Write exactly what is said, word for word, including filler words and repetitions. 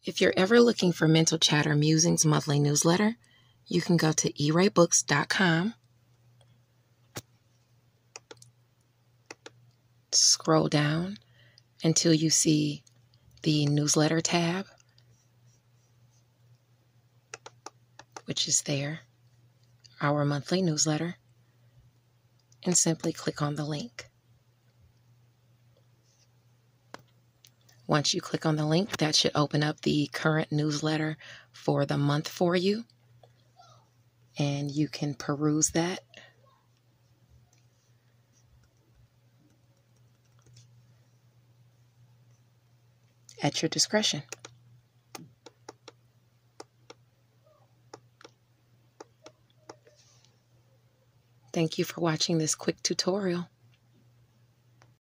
If you're ever looking for Mental Chatter Musings monthly newsletter, you can go to e ray books dot com, scroll down until you see the newsletter tab, which is there, our monthly newsletter, and simply click on the link. Once you click on the link, that should open up the current newsletter for the month for you, and you can peruse that. At your discretion. Thank you for watching this quick tutorial.